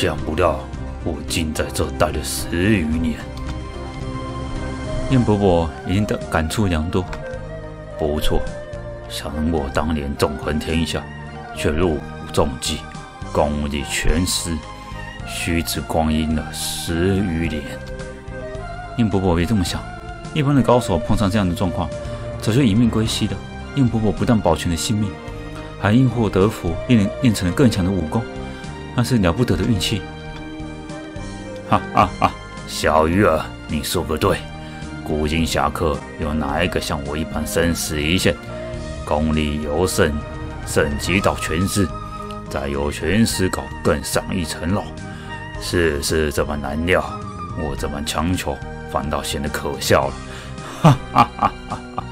想不到我竟在这待了10余年。 燕伯伯已经感触良多。 不错，想我当年纵横天下，却若无中计，功力全失，虚掷光阴了10余年。 燕伯伯别这么想，一般的高手碰上这样的状况，早就一命归西了。燕伯伯不但保全了性命，还因祸得福，练成了更强的武功，那是了不得的运气。 哈哈哈，小鱼儿，你说个对。古今侠客有哪一个像我一般生死一线，功力由圣级到全师，再由全师搞更上一层楼？世事这么难料，我这般强求反倒显得可笑了。哈哈哈哈哈！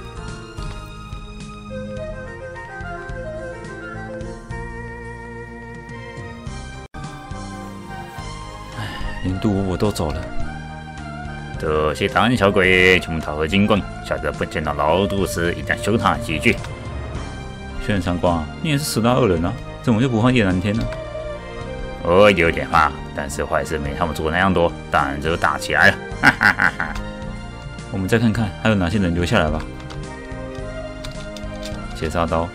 连杜伯伯都走了。 这些胆小鬼穷讨和金棍，下次不见到老杜时，一定羞他几句。 轩辕长光，你也是死大恶人啊，怎么就不换叶南天呢？ 我有点怕，但是坏事没他们做那样多，当然就打起来了。哈哈哈哈！ 我们再看看还有哪些人留下来吧。切杀刀。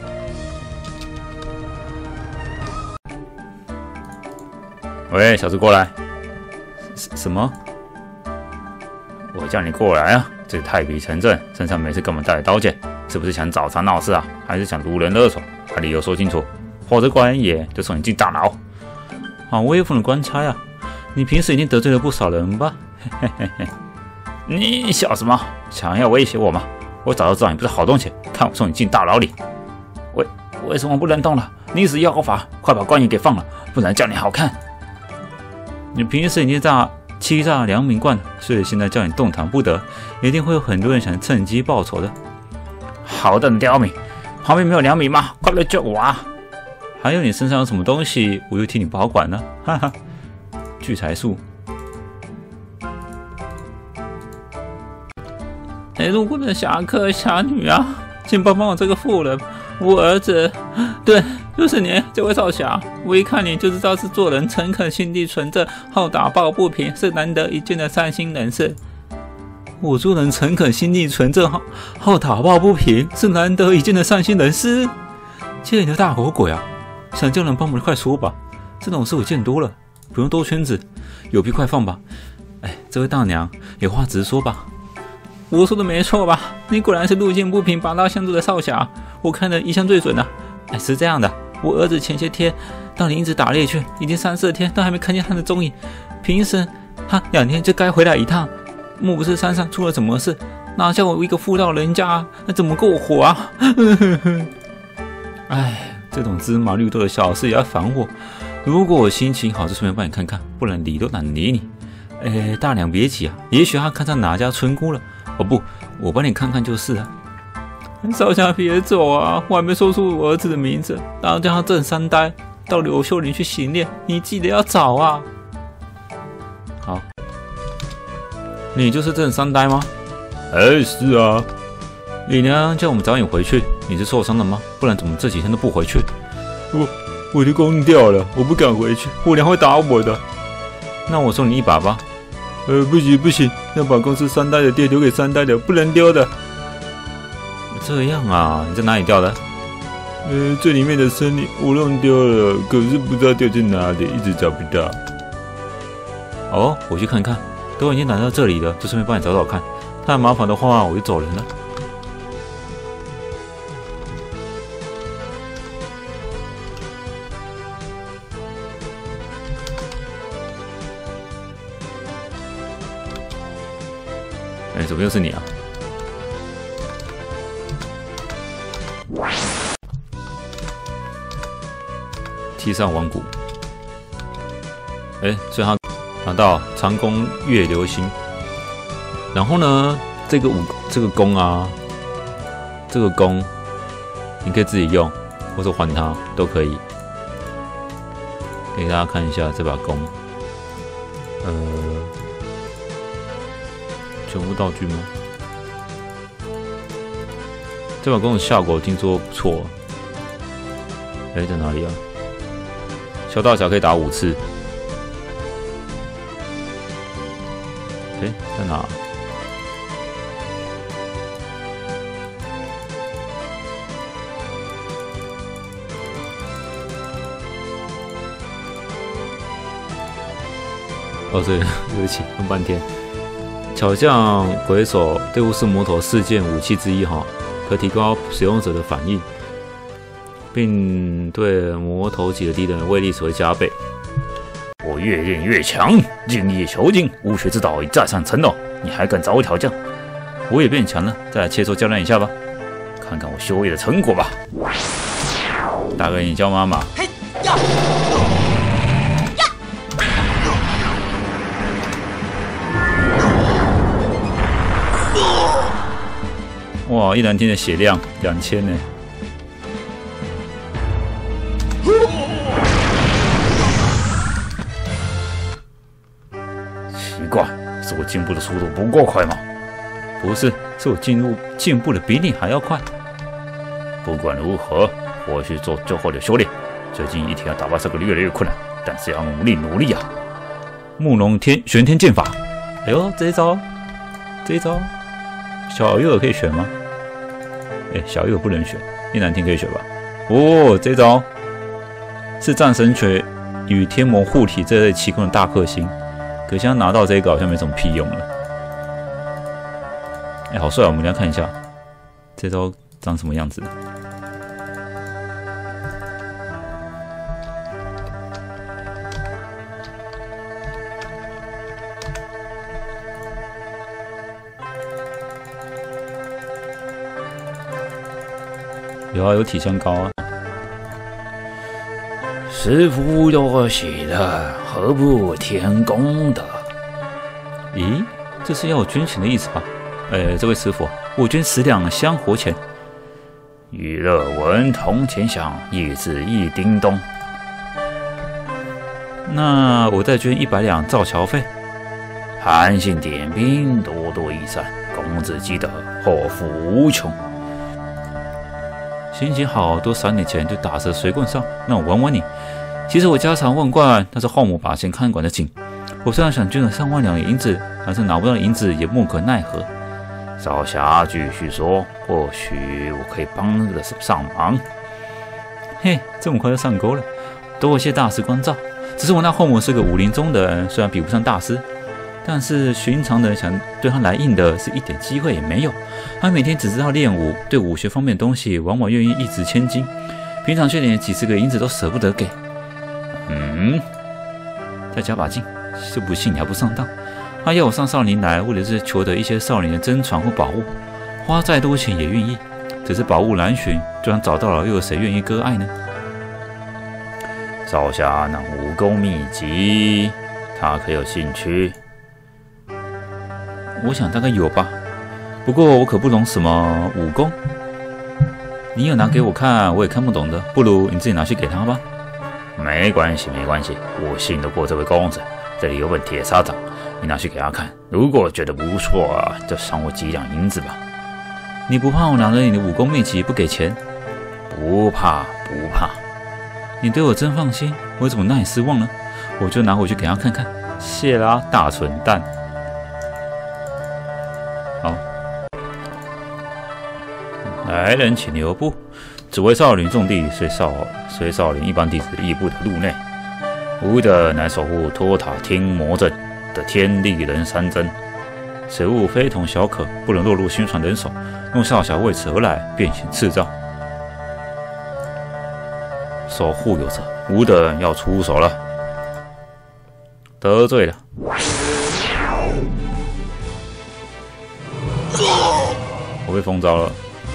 喂，小子过来。 什么？ 我叫你过来啊！这个太皮城镇身上没事干嘛带着刀剑？是不是想找茬闹事啊？还是想掳人勒索？把理由说清楚，否则官爷就送你进大牢。 好威风的官差呀！你平时已经得罪了不少人吧？嘿嘿嘿。 你笑什么？想要威胁我吗？我早就知道你不是好东西，看我送你进大牢里。为什么不能动了？你死要法，快把官爷给放了，不然叫你好看。 你平时已经欺诈良民惯了，所以现在叫你动弹不得，一定会有很多人想趁机报仇的。 好的，刁民，旁边没有良民吗？快来救我啊！ 还有你身上有什么东西，我就替你保管了。哈哈，聚财术。路过的侠客侠女啊，请帮帮我这个妇人，我儿子。对，就是你这位少侠，我一看你就知道是做人诚恳、心地纯正、好打抱不平，是难得一见的善心人士。我做人诚恳、心地纯正、好打抱不平，是难得一见的善心人士。借你的大活鬼啊！想叫人帮忙快说吧，这种事我见多了，不用兜圈子，有屁快放吧。哎，这位大娘，有话直说吧。我说的没错吧？你果然是路见不平拔刀相助的少侠，我看的一向最准啊。哎，是这样的，我儿子前些天到林子打猎去，已经3、4天都还没看见他的踪影。平时他2天就该回来一趟，莫不是山上出了什么事？哪叫我一个妇道人家啊，那怎么够火啊？哎，这种芝麻绿豆的小事也要烦我。如果我心情好，就顺便帮你看看，不然理都懒得理你。哎，大娘别急啊，也许他看上哪家村姑了。哦不，我帮你看看就是啊。少侠别走啊，我还没说出我儿子的名字，然后叫他郑三呆到柳秀林去行猎，你记得要找啊。好，你就是郑三呆吗？ 哎，是啊。 李娘叫我们早点回去，你是受伤了吗？不然怎么这几天都不回去？ 我的弓掉了，我不敢回去，我娘会打我的。 那我送你一把吧。 不行，要把公司三代的爹留给三代的，不能丢的。 这样啊，你在哪里掉的？ 最里面的森林我弄丢了，可是不知道掉在哪里，一直找不到。 哦，我去看看，都已经来到这里了，就顺便帮你找找看。太麻烦的话，我就走人了。哎，怎么又是你啊？踢上王谷。哎，所以他拿到长弓月流星。然后呢，这个弓啊，这个弓你可以自己用，或者还他都可以。给大家看一下这把弓，全部道具吗？这把弓的效果听说不错。哎，在哪里啊？小大侠可以打5次， OK， 在哪？哦，对不起，问半天。巧匠鬼手对巫师魔头4件武器之一哈，可提高使用者的反应，并对魔头级的敌人的威力只会加倍。 我越练越强，精益求精，巫学之道已再上层楼，你还敢找我挑战？ 我也变强了，再来切磋较量一下吧， 看看我修为的成果吧。 大哥，你叫妈妈。哇！一蓝天的血量2000呢。 奇怪，是我进步的速度不够快吗？ 不是，是我进步的比你还要快。 不管如何，我去做最后的修炼。最近一天要打败这个越来越困难，但是要努力啊！ 慕容玄天剑法。哎呦，这一招，小月可以选吗？小月不能选，一蓝天可以选吧？哦，这招是战神诀与天魔护体这类奇功的大克星，可惜他拿到这个好像没什么屁用了。好帅啊！我们来看一下这招长什么样子。有体香膏啊！ 师傅有喜的，何不添功德？ 咦，这是要我捐钱的意思吧？这位师傅，我捐10两香火钱。 与乐文同前响，一字一叮咚。 那我再捐100两造桥费。 韩信点兵，多多益善，公子积德，后福无穷。 心情好，多撒点钱就打蛇随棍上，让我玩玩你。其实我家常万贯，但是后母把钱看管得紧。我虽然想捐了3万两银子，但是拿不到银子也莫可奈何。 少侠继续说，或许我可以帮得上忙。 嘿，这么快就上钩了，多谢大师关照。只是我那后母是个武林中人，虽然比不上大师，但是寻常人想对他来硬的是一点机会也没有。他每天只知道练武，对武学方面的东西往往愿意一掷千金，平常却连几十个银子都舍不得给。再加把劲，就不信你还不上当。他要我上少林来，为的是求得一些少林的真传或宝物，花再多钱也愿意。只是宝物难寻，就算找到了，又有谁愿意割爱呢？ 少侠那武功秘籍，他可有兴趣？ 我想大概有吧，不过我可不懂什么武功。你有拿给我看，我也看不懂的，不如你自己拿去给他吧。 没关系，我信得过这位公子。这里有本铁砂掌，你拿去给他看。如果觉得不错就赏我几两银子吧。 你不怕我拿了你的武功秘籍不给钱？ 不怕。 你对我真放心，我怎么让你失望呢？我就拿回去给他看看。谢啦，大蠢蛋。好， 来人请留步。只为少林重地，随少林一般弟子亦不得入内。吾的乃守护托塔天魔阵的天地人三真，此物非同小可，不能落入宣传人手。若少侠为此而来，便请赐诏。守护有责，吾等要出手了。得罪了，我被封招了。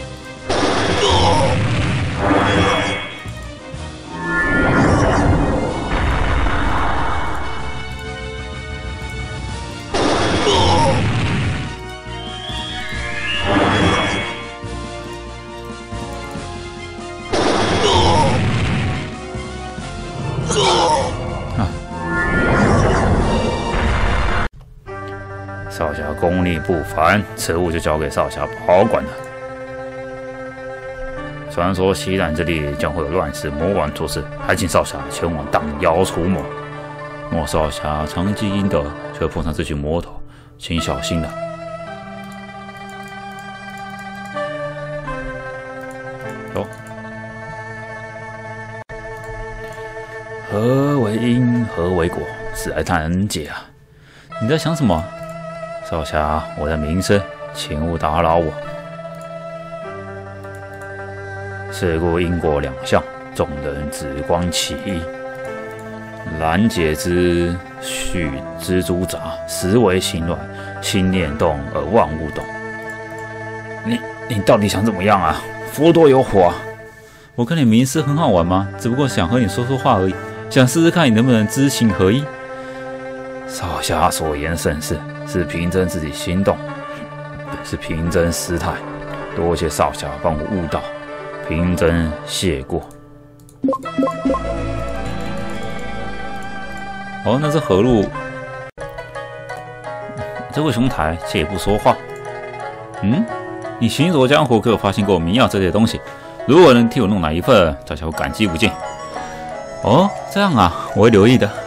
少侠功力不凡，此物就交给少侠保管了。传说西南之地将会有乱世魔王出世，还请少侠前往荡妖除魔。莫少侠长积阴德，却碰上这群魔头， 请小心了。哦，何为因，何为果，实在难解啊！你在想什么？少侠，我在鸣声，请勿打扰我。是故因果两相，众人只观其一。难解之，须知诸杂，实为心乱，心念动而万物动。你到底想怎么样啊？佛多有火啊！我跟你冥思很好玩吗？只不过想和你说说话而已，想试试看你能不能知行合一。少侠所言甚是，是平真自己心动，是平真失态，多谢少侠帮我悟道，平真谢过。哦，那是何路？这位兄台，且不说话。你行走江湖，可有发现过迷药这类东西？如果能替我弄来一份，少侠我感激不尽。哦，这样啊，我会留意的。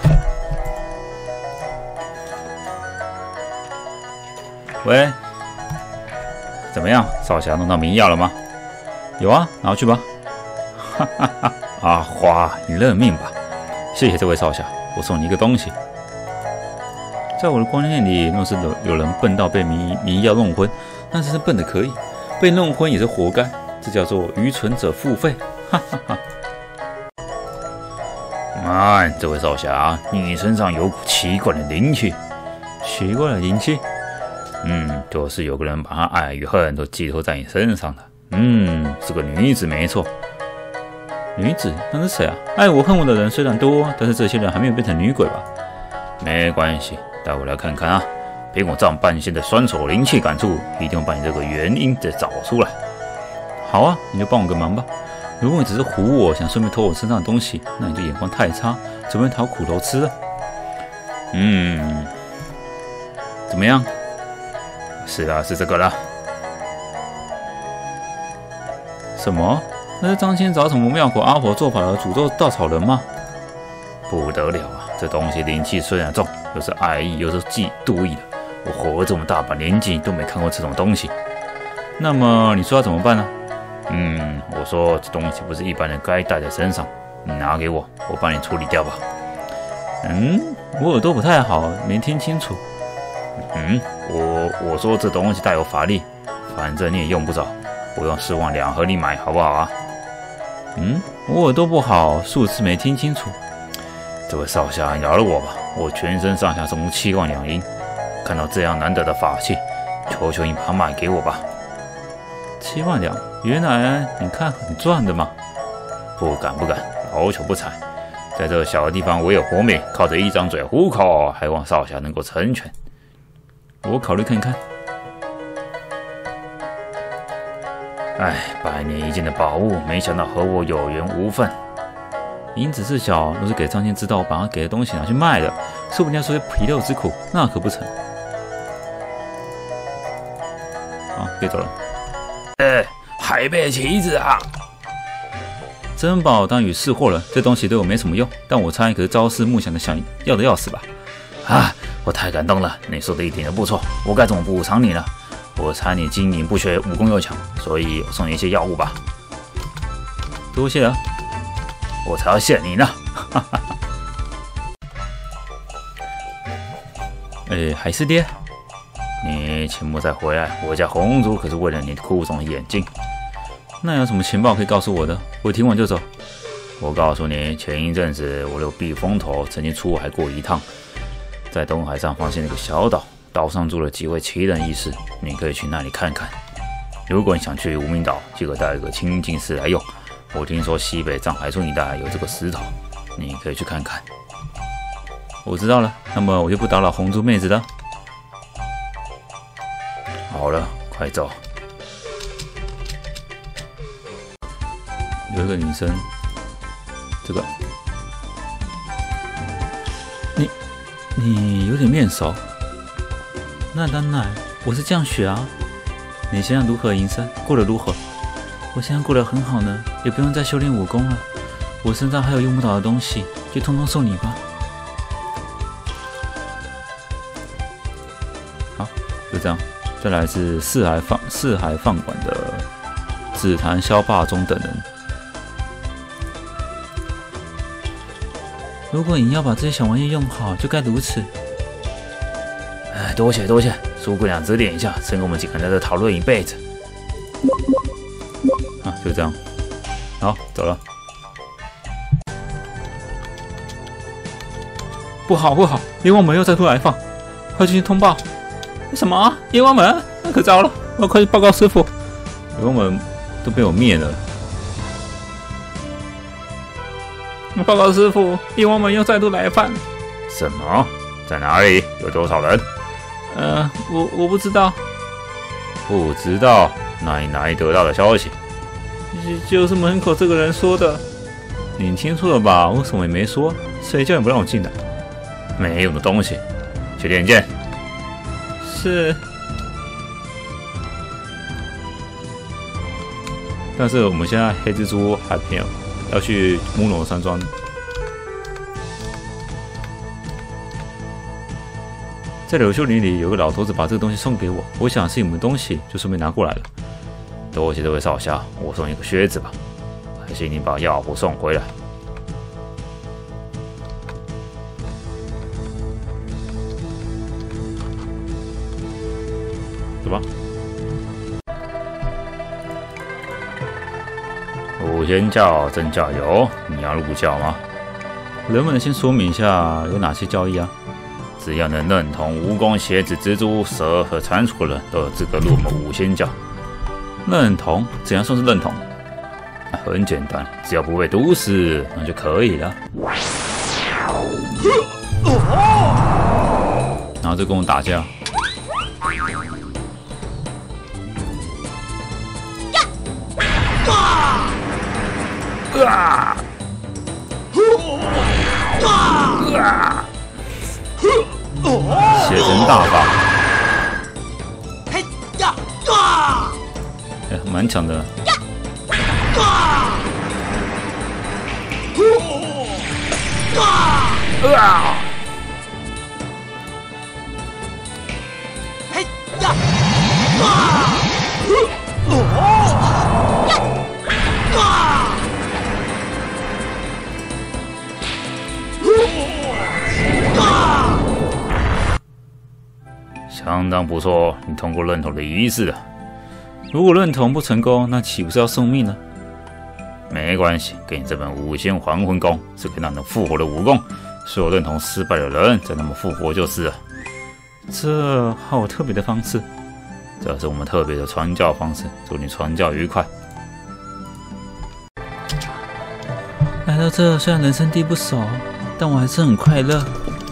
喂，怎么样？少侠弄到迷药了吗？有啊，拿去吧。哈哈哈！阿花，你认命吧。谢谢这位少侠，我送你一个东西。在我的观念里，若是有人笨到被迷药弄昏，那真是笨的可以，被弄昏也是活该。这叫做愚蠢者付费。哈哈哈！慢，这位少侠，你身上有股奇怪的灵气。奇怪的灵气？就是有个人把他爱与恨都寄托在你身上的。是个女子没错。女子？那是谁啊？爱我恨我的人虽然多，但是这些人还没有变成女鬼吧？没关系，带我来看看啊。凭我丈半仙的酸手灵气感触，一定会把你这个原因再找出来。好啊，你就帮我个忙吧。如果你只是唬我，想顺便偷我身上的东西，那你就眼光太差，准备讨苦头吃了。怎么样？是啊，是这个了。什么？那是张骞找什么庙口阿婆做法的诅咒稻草人吗？不得了啊！这东西灵气虽然重，又是爱意又是嫉妒意的，我活了这么大把年纪都没看过这种东西。那么你说要怎么办呢？我说这东西不是一般人该带在身上，你拿给我，我帮你处理掉吧。我耳朵不太好，没听清楚。我说这东西带有法力，反正你也用不着，我用10万两和你买，好不好啊？我耳朵不好，数次没听清楚。这位少侠，饶了我吧，我全身上下总共7万两银，看到这样难得的法器，求求你把它卖给我吧。7万两，原来你看很赚的嘛。不敢，老朽不才，在这小的地方唯有活命，靠着一张嘴糊口，还望少侠能够成全。我考虑看看。百年一见的宝物，没想到和我有缘无分。银子是小，若是给张骞知道我把他给的东西拿去卖了，说不定要受皮肉之苦，那可不成。好，别走了。海贝棋子啊！珍宝当与是货了，这东西对我没什么用，但我猜可是朝思暮想的想要的要死吧？我太感动了，你说的一点都不错，我该怎么补偿你呢？我猜你经营不学，武功又强，所以我送你一些药物吧。多谢了，我才要谢你呢。海师爹，你切莫再回来，我家红珠可是为了你哭肿眼睛。那有什么情报可以告诉我的？我听完就走。我告诉你，前一阵子我的避风头曾经出海过一趟，在东海上发现了一个小岛，岛上住了几位奇人异士，你可以去那里看看。如果你想去无名岛，记得带一个清净寺来用。我听说西北藏海村一带有这个石头，你可以去看看。我知道了，那么我就不打扰红珠妹子了。好了，快走。有一个女生，这个你有点面熟。那当然，我是降雪啊。你现在如何，银生？过得如何？我现在过得很好呢，也不用再修炼武功了。我身上还有用不到的东西，就通通送你吧。 好，就这样。再来是四海饭馆的紫檀萧霸中等人。如果你要把这些小玩意用好，就该如此。 哎，多谢，苏姑娘指点一下，省得我们几个人在这讨论一辈子。 啊，就这样。好，走了。不好，阎王门又再度来访，快进去通报！什么？阎王门？那可糟了！我要快去报告师傅。阎王门都被我灭了。报告师傅，阎王门又再度来犯。 什么？在哪里？有多少人？ 我不知道。 不知道？那你哪里得到的消息？ 就是门口这个人说的。你听错了吧？我什么也没说。谁叫你不让我进来？ 没用的东西，去练剑。 是。但是我们现在黑蜘蛛还没有，要去木龙山庄。在柳秀林里有个老头子把这个东西送给我，我想是你们的东西，就顺便拿过来了。 多谢这位少侠，我送你个靴子吧。还请你把药壶送回来。 走吧。 五仙教真教有，你要入教吗？ 能不能先说明一下有哪些教义啊？ 只要能认同蜈蚣、蝎子、蜘蛛、蛇和蟾蜍的人，都有资格入我们五仙教。 认同？怎样算是认同？ 很简单，只要不被毒死，那就可以了。 然后就跟我打架。血神大法，蛮强的。 相当不错，你通过认同的仪式了。 如果认同不成功，那岂不是要送命呢？ 没关系，给你这本五仙还魂功，是可以让人复活的武功。所有认同失败的人，再让他们复活就是了。 这好特别的方式， 这是我们特别的传教方式。祝你传教愉快。 来到这，虽然人生地不熟，但我还是很快乐。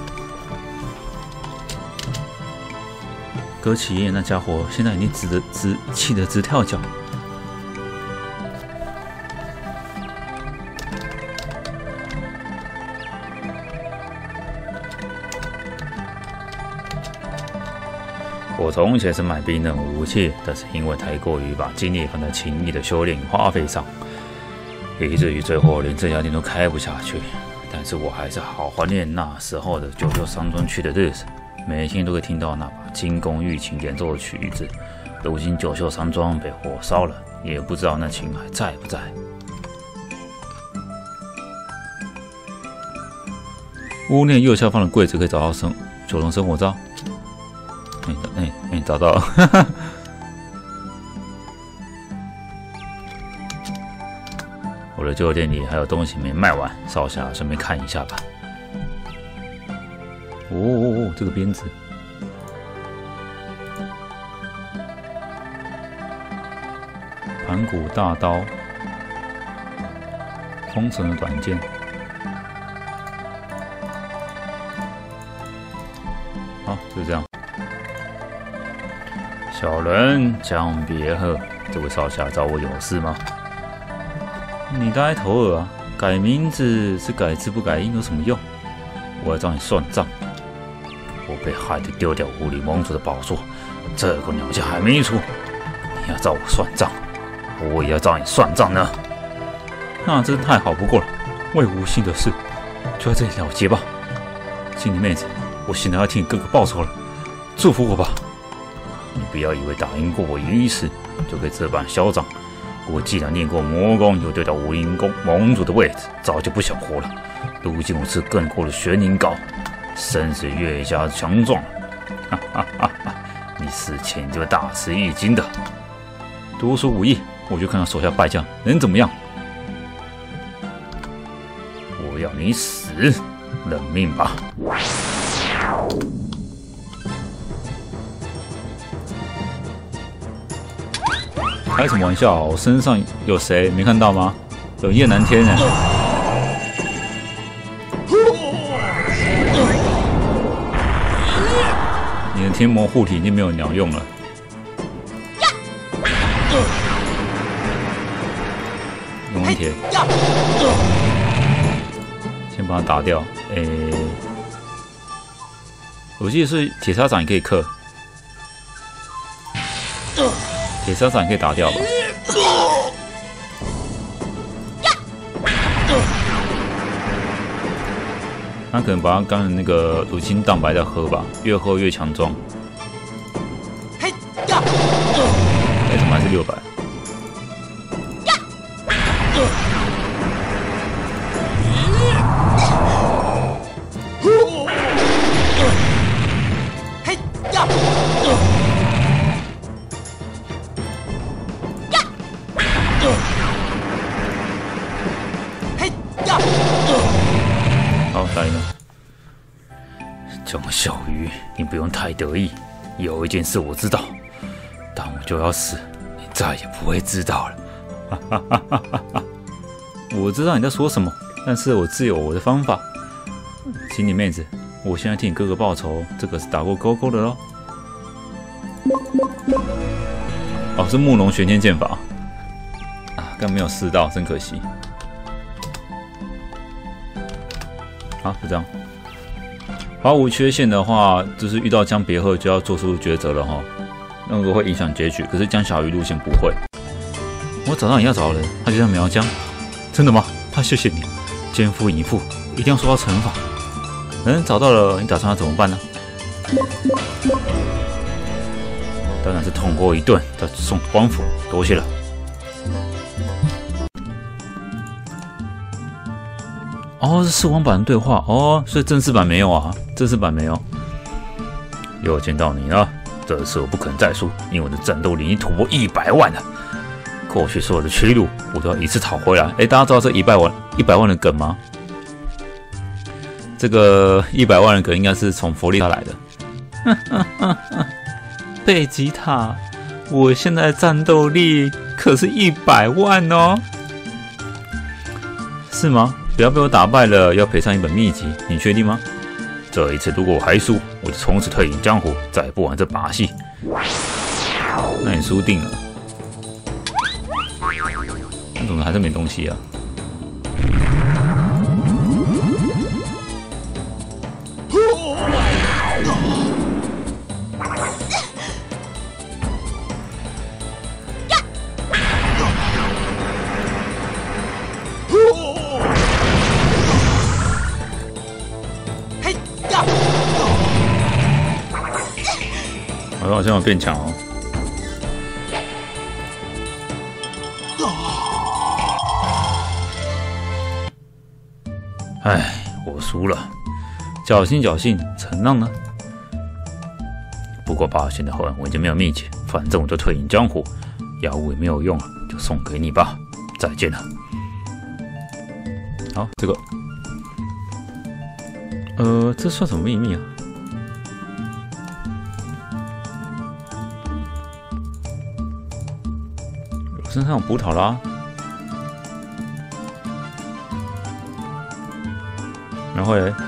葛启业那家伙现在已经气得直跳脚。 我从前是卖冰刃武器，但是因为太过于把精力放在轻易的修炼与花费上，以至于最后连这家店都开不下去。但是我还是好怀念那时候的九秀山庄去的日子，每天都会听到那把金宫玉琴演奏的曲子。如今九秀山庄被火烧了，也不知道那琴还在不在。 屋内右下方的柜子可以找到九龙生火罩。找到了。 我的旧店里还有东西没卖完，少侠顺便看一下吧。 这个鞭子。盘古大刀，封神的短剑。好，就这样。 小人将别贺，这位少侠找我有事吗？ 你呆头儿啊！改名字是改字不改音有什么用？我要找你算账。 我被害得丢掉狐狸盟主的宝座，这个鸟家还没出，你要找我算账，我也要找你算账呢。 那真太好不过了，魏无心的事就在这里了结吧。经理妹子，我现在要替你哥哥报仇了，祝福我吧。 你不要以为打赢过我一次就可以这般嚣张。我既然练过魔功，又对到武林宫盟主的位置，早就不想活了。如今我吃更过了玄灵膏，身子越加强壮了。哈哈哈哈！你死前就大吃一惊的。多说无益，我就看看手下败将能怎么样。我要你死，认命吧！开什么玩笑？我身上有谁没看到吗？有叶南天呢。你的天魔护体已经没有鸟用了。用一铁，先把它打掉。我记得是铁砂掌也可以克。铁砂掌也可以打掉吧？他可能把他刚才那个乳清蛋白再喝吧，越喝越强壮。怎么还是600？好，打赢了。江小鱼，你不用太得意。有一件事我知道，当我就要死，你再也不会知道了。哈哈哈哈哈哈！我知道你在说什么，但是我自有我的方法。请你妹子，我现在替你哥哥报仇，这个是打过勾勾的咯。哦，是慕容玄天剑法啊，刚没有试到，真可惜。好，就这样。毫无缺陷的话，就是遇到江别鹤就要做出抉择了哈。那个会影响结局，可是江小鱼路线不会。我找到你要找的人，他就叫苗疆。真的吗？那谢谢你，奸夫淫妇一定要受到惩罚。找到了，你打算要怎么办呢？当然是捅过一顿，再送官府。多谢了。哦，是试玩版的对话哦，所以正式版没有啊，正式版没有。又见到你了，这次我不肯再输，因为我的战斗力已经突破100万了。过去所有的屈辱，我都要一次讨回来。大家知道这100万的梗吗？这个100万的梗应该是从佛利塔来的。贝吉塔，我现在战斗力可是100万哦，是吗？不要被我打败了，要赔上一本秘籍，你确定吗？这一次如果我还输，我就从此退隐江湖，再也不玩这把戏。那你输定了。那怎么还是没东西啊？好像有变强哦。唉，我输了。侥幸侥幸，承让呢？不过吧，现在后来我已经没有秘籍，反正我就退隐江湖，药物也没有用了，就送给你吧。再见了。好，这个，这算什么秘密啊？身上有葡萄啦，然后嘞，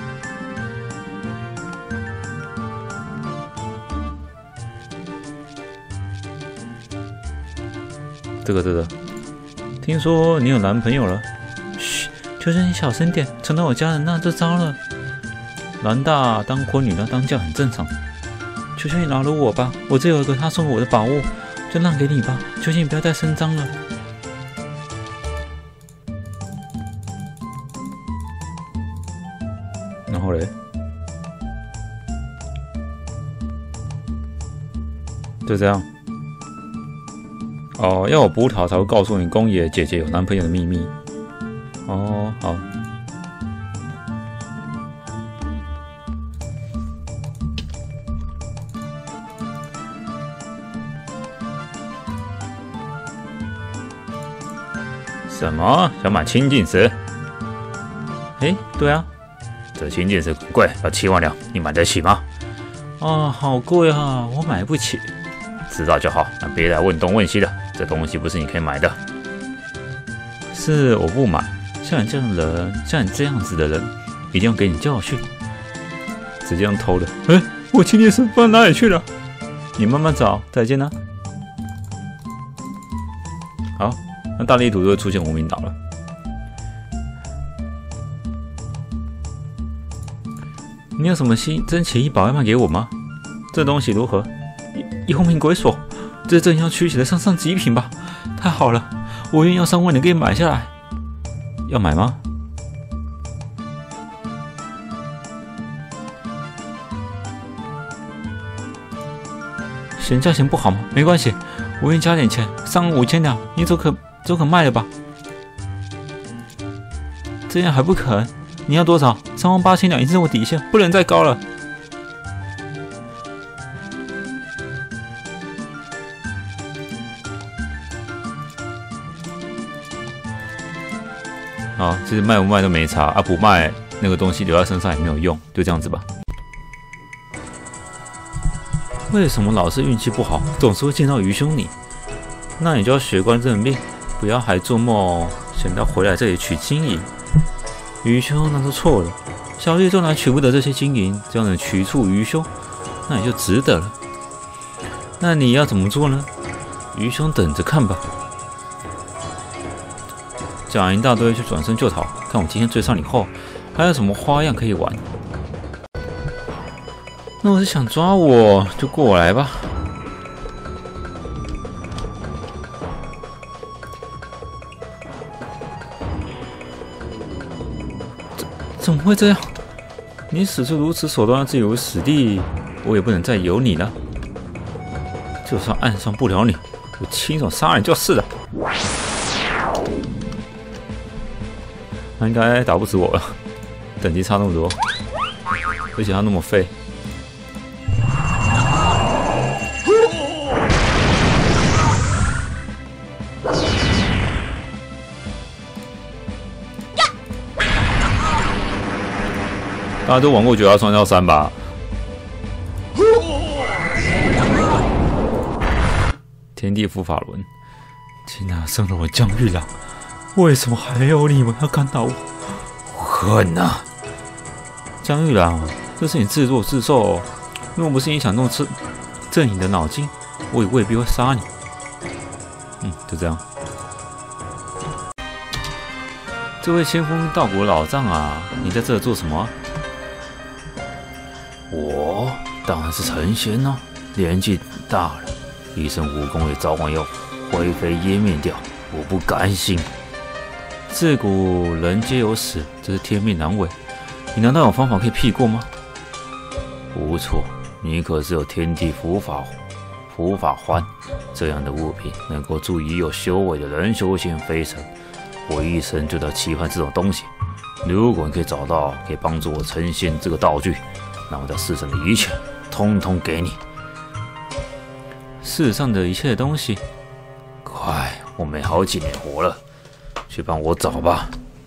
这个，听说你有男朋友了？嘘，求求你小声点，传到我家人那就糟了。男大当婚，女大当嫁很正常。求求你饶了我吧，我这有一个他送给我的宝物。就让给你吧，求求你不要再声张了。然后嘞， 就这样。哦，要我葡萄才会告诉你宫野姐姐有男朋友的秘密。哦，好。 什么？想买清净石？ 哎，对啊， 这清净石很贵，要7万两，你买得起吗？ 啊，好贵啊，我买不起。 知道就好，那别来问东问西的，这东西不是你可以买的。 是我不买，像你这样的人，像你这样子的人，一定要给你教训。直接用偷的。哎，我清净石放哪里去了？你慢慢找，再见啦。好，那大地图就会出现无名岛了。你有什么新珍奇异宝要卖给我吗？这东西如何？幽冥鬼锁，这正要取起来上极品吧？太好了，我愿意要3万，你给你买下来。要买吗？嫌价钱不好吗？没关系，我愿意加点钱，3万5千两，你总可卖了吧？这样还不肯？你要多少？3万8千两已经是我底线，不能再高了。好，其实卖不卖都没差啊，不卖那个东西留在身上也没有用，就这样子吧。为什么老是运气不好，总是会见到愚兄你？那你就要学乖认命，不要还做梦想要回来这里取金银。愚兄那都错了，小弟纵然取不得这些金银，只要能取出愚兄，那也就值得了。那你要怎么做呢？愚兄等着看吧。讲一大堆就转身就逃，看我今天追上你后还有什么花样可以玩。那我是想抓我就过来吧。怎么会这样？你使出如此手段，置我于死地，我也不能再由你了。就算暗算不了你，我亲手杀你就是了。他应该打不死我了，等级差那么多，而且他那么废。大家都玩过9号双消3吧？天地伏法轮，竟然生了我江玉郎。为什么还有你们要干倒我？ 我恨啊！ 江玉郎，这是你自作自受哦。若不是你想弄正你的脑筋，我也未必会杀你。就这样。这位仙风道骨老丈啊，你在这做什么？ 我当然是成仙哦，年纪大了，一身武功也早晚要灰飞烟灭掉，我不甘心。 自古人皆有死，这是天命难违。你难道有方法可以避过吗？ 不错，你可是有天地伏法环这样的物品，能够助于有修为的人修仙飞升。我一生就在期盼这种东西。如果你可以找到可以帮助我成仙这个道具，那我在世上的一切，通通给你。 世上的一切东西， 快，我没好几年活了。去帮我找吧，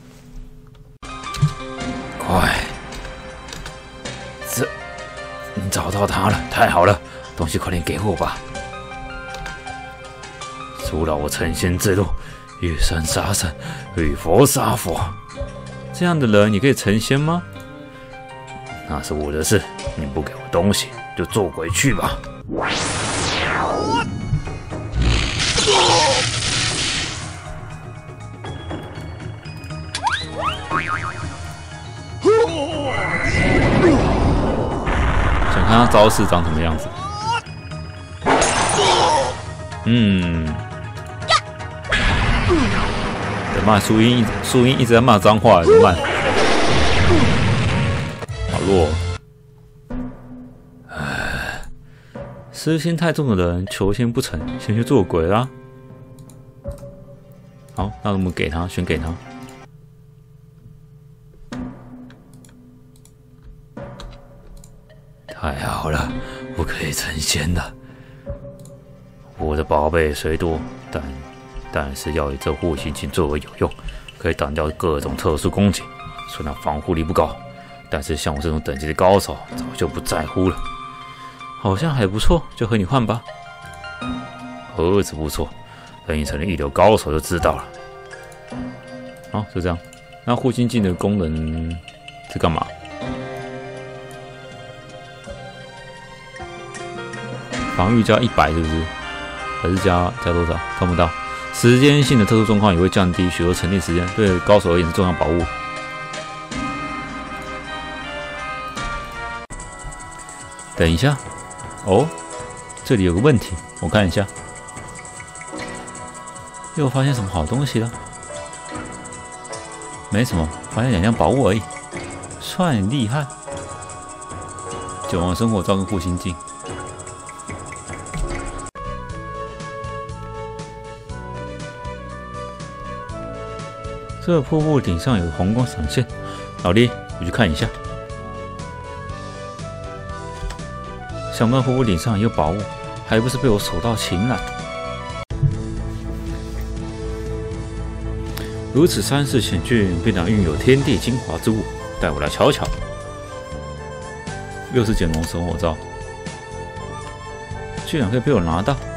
快！你找到他了，太好了，东西快点给我吧。除了我成仙之路，遇神杀神，遇佛杀佛， 这样的人你可以成仙吗？ 那是我的事，你不给我东西，就做鬼去吧。 想看他招式长什么样子？怎么办？苏音一直在骂脏话，怎么办？好弱。 私心太重的人，求仙不成，先去做鬼啦。好，那我们给他，选给他。 太好了，我可以成仙了。我的宝贝虽多，但是要以这护心镜最为有用，可以挡掉各种特殊攻击。虽然防护力不高，但是像我这种等级的高手早就不在乎了。 好像还不错，就和你换吧。 盒子不错，等你成了一流高手就知道了。 好，就这样。那护心镜的功能是干嘛？防御加100是不是？还是加多少？看不到。时间性的特殊状况也会降低许多沉淀时间，对高手而言是重要宝物。等一下，哦，这里有个问题，我看一下。又发现什么好东西了？没什么，发现2样宝物而已，算厉害。久王生火照跟护心镜。这瀑布顶上有个红光闪现，老弟，我去看一下。想不到瀑布顶上有宝物，还不是被我手到擒来。如此山势险峻，必然蕴有天地精华之物，带我来瞧瞧。又是减龙神火罩，居然可以被我拿到！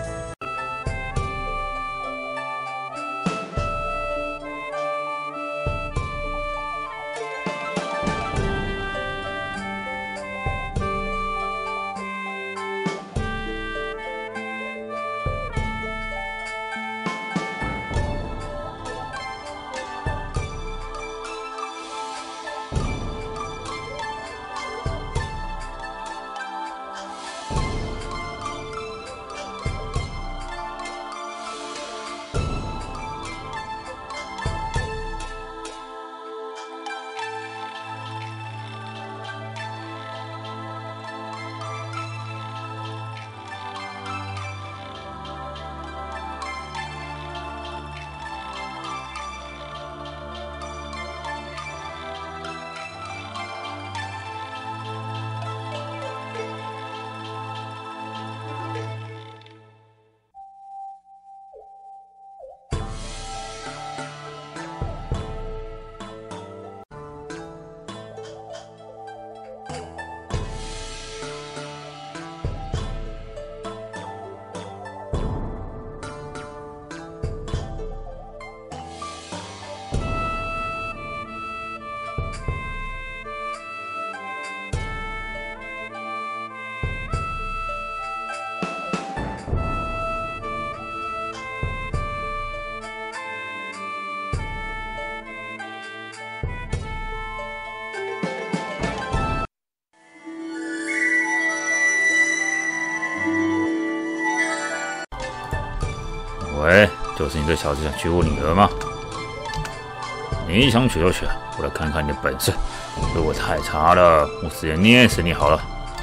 喂，就是你这小子想娶我女儿吗？你想娶就娶，我来看看你的本事。如果太差了，我直接捏死你好了。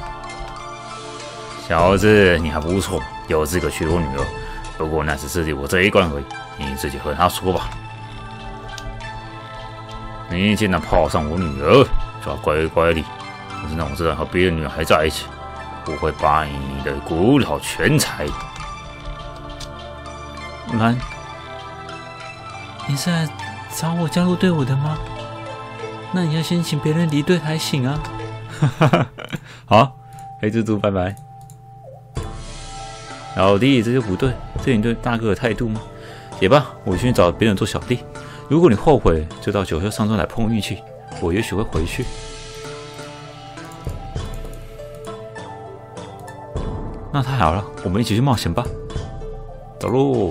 小子，你还不错，有资格娶我女儿。不过那只是我这一关而已，你自己和她说吧。你既然泡上我女儿，就要乖乖的，不是让我知道和别的女孩在一起，我会把你的骨头全裁。 兰，你是来找我加入队伍的吗？那你要先请别人离队才行啊。好，黑蜘蛛拜拜。老弟，这就不对，这你对大哥的态度吗？也罢，我去找别人做小弟。如果你后悔，就到九霄上庄来碰运气，我也许会回去。那太好了，我们一起去冒险吧。走路。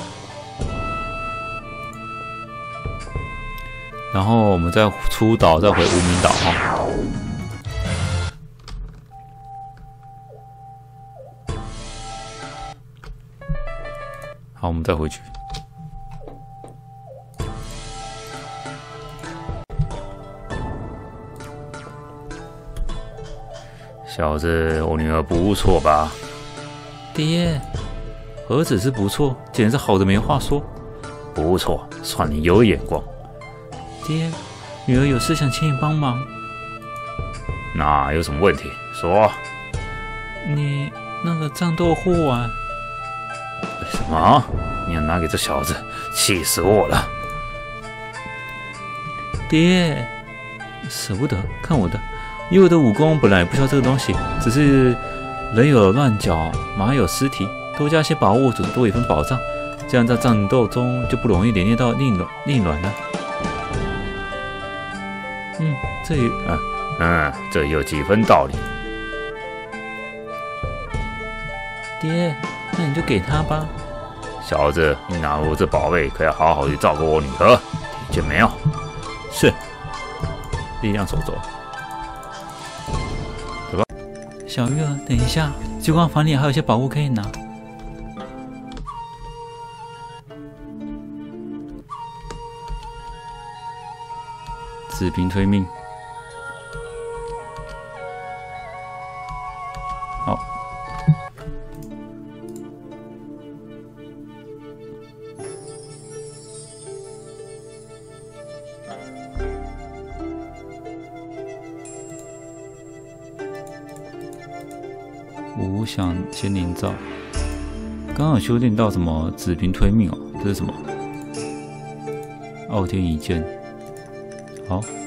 然后我们再出岛，再回无名岛哈。好，我们再回去。 小子，我女儿不错吧？ 爹， 盒子是不错，简直是好的没话说。不错，算你有眼光。 爹，女儿有事想请你帮忙。 那有什么问题？说。 你那个战斗护腕。 什么？你要拿给这小子？气死我了！ 爹， 舍不得，看我的，以我的武功本来不需要这个东西，只是人有乱脚，马有尸体，多加些保护，多一份保障，这样在战斗中就不容易连累到逆卵了。这有几分道理。 爹，那你就给他吧。 小子，你拿我这宝贝，可要好好去照顾我女儿，听见没有？是。力量手镯。走吧。 小玉儿，等一下，激光房里还有些宝物可以拿。 子凭推命。好。无想仙灵罩，刚好修炼到什么子凭推命哦，这是什么？傲天一剑，好。